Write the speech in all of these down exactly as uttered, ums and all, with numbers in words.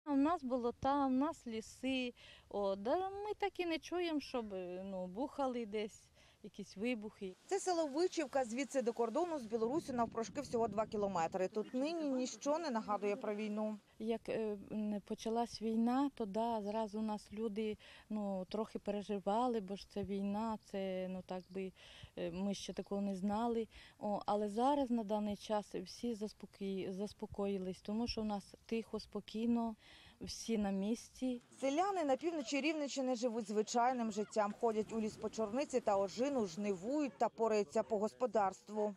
У нас болота, у нас ліси. О, да ми так і не чуємо, щоб ну, бухали десь якісь вибухи. Це село Вичівка, звідси до кордону з Білоруссю навпрошки всього два кілометри. Тут нині ніщо не нагадує про війну. Як е, почалась війна, то да, зразу у нас люди ну, трохи переживали, бо ж це війна, це ну так би е, ми ще такого не знали. О, але зараз на даний час всі заспокої, заспокоїлись, тому що у нас тихо, спокійно, всі на місці. Селяни на півночі Рівненщини живуть звичайним життям. Ходять у ліс по чорниці та ожину, жнивують та пораються по господарству.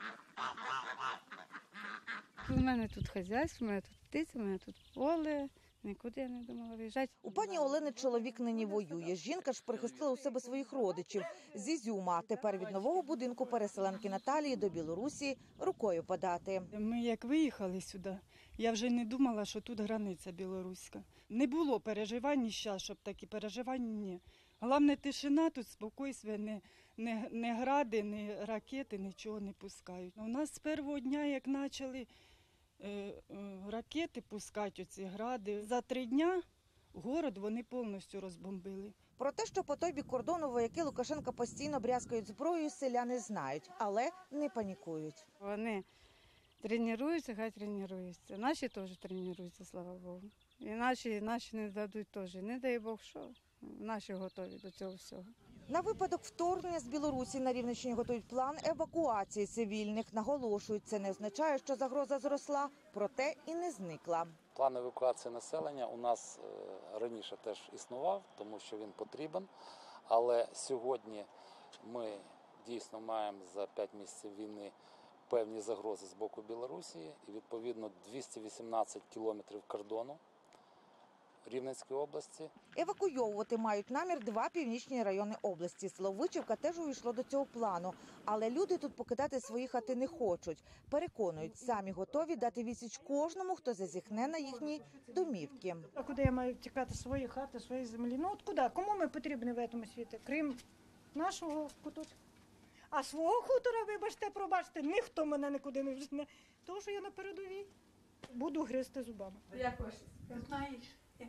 У мене тут хазяйство, у мене тут птиця, у мене тут поле. Нікуди я не думала виїжджати. У пані Олени чоловік нині воює. Жінка ж прихистила у себе своїх родичів з Ізюма. Тепер від нового будинку переселенки Наталії до Білорусі рукою подати. Ми як виїхали сюди, я вже не думала, що тут границя білоруська. Не було переживань ні щас, щоб такі переживання ні. Головне тишина, тут спокійствие, не, не, не гради, не ракети, нічого не пускають. У нас з першого дня, як почали е, е, ракети пускати, оці гради, за три дня город вони повністю розбомбили. Про те, що по той бік кордону вояки Лукашенка постійно брязкають зброєю, селяни знають, але не панікують. Вони тренуються, хай тренуються. Наші теж тренуються, слава Богу. І наші, наші не дадуть теж. Не дай Бог що. Наші готові до цього всього. На випадок вторгнення з Білорусі на Рівненщині готують план евакуації цивільних. Наголошують, це не означає, що загроза зросла, проте і не зникла. План евакуації населення у нас раніше теж існував, тому що він потрібен. Але сьогодні ми дійсно маємо за п'ять місяців війни певні загрози з боку Білорусі. І відповідно двісті вісімнадцять кілометрів кордону Рівненської області. Евакуйовувати мають намір два північні райони області. Село Вичівка теж увійшло до цього плану. Але люди тут покидати свої хати не хочуть. Переконують, самі готові дати відсіч кожному, хто зазіхне на їхні домівки. А куди я маю втікати свої хати, свої землі? Ну от куди? Кому ми потрібні в цьому світі? Крім нашого куточка. А свого хутора, вибачте, пробачте, ніхто мене нікуди не вжене. Тому що я на передовій буду гризти зубами. Як ваш? Знаєш, як?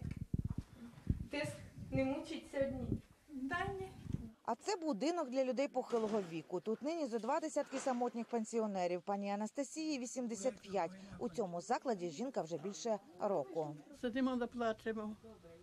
Тиск не мучиться одні. Да, ні. А це будинок для людей похилого віку. Тут нині зо два десятки самотніх пенсіонерів. Пані Анастасії вісімдесят п'ять. У цьому закладі жінка вже більше року. Сидимо та плачемо.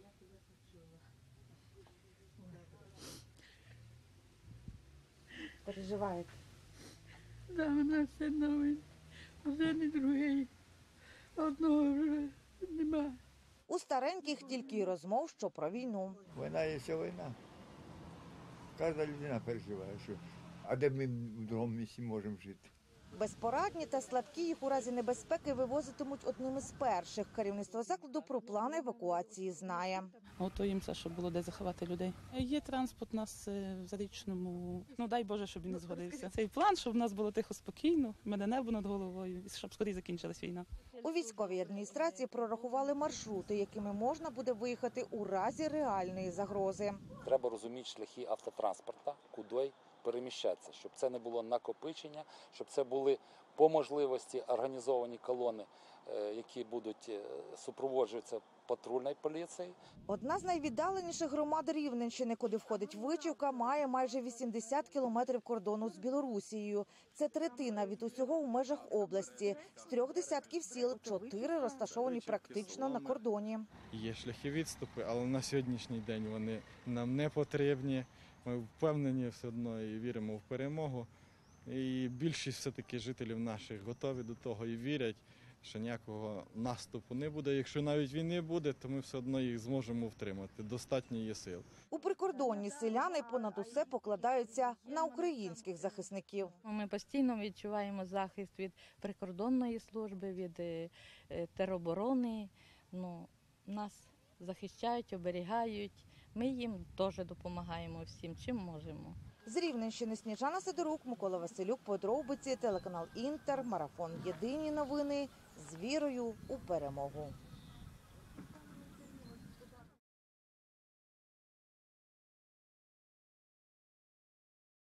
Переживаєте? Да, у нас все новий, один і другий. Одного вже нема. У стареньких тільки й розмов, що про війну. Війна є вся війна. Кожна людина переживає, що а де ми в другому місці можемо жити. Безпорадні та слабкі їх у разі небезпеки вивозитимуть одним із перших. Керівництво закладу про плани евакуації знає. Готуємося, щоб було де заховати людей. Є транспорт у нас в Зарічному. Ну дай Боже, щоб він не згодився. Цей план, щоб в нас було тихо, спокійно, в мене небо над головою, і щоб скоріше закінчилась війна. У військовій адміністрації прорахували маршрути, якими можна буде виїхати у разі реальної загрози. Треба розуміти шляхи автотранспорту, куди переміщатися, щоб це не було накопичення, щоб це були по можливості організовані колони, які будуть супроводжуватися патрульною поліцією. Одна з найвіддаленіших громад Рівненщини, куди входить Вичівка, має майже вісімдесят кілометрів кордону з Білорусією. Це третина від усього в межах області. З трьох десятків сіл чотири розташовані практично на кордоні. Є шляхи відступи, але на сьогоднішній день вони нам не потрібні. Ми впевнені все одно і віримо в перемогу. І більшість все-таки жителів наших готові до того і вірять, що ніякого наступу не буде. Якщо навіть війни буде, то ми все одно їх зможемо втримати. Достатньо є сил. У прикордонні селяни понад усе покладаються на українських захисників. Ми постійно відчуваємо захист від прикордонної служби, від тероборони. Ну, нас захищають, оберігають. Ми їм теж допомагаємо всім, чим можемо. З Рівненщини Сніжана Сидорук, Микола Василюк, подробиці, телеканал Інтер, марафон «Єдині новини» з вірою у перемогу.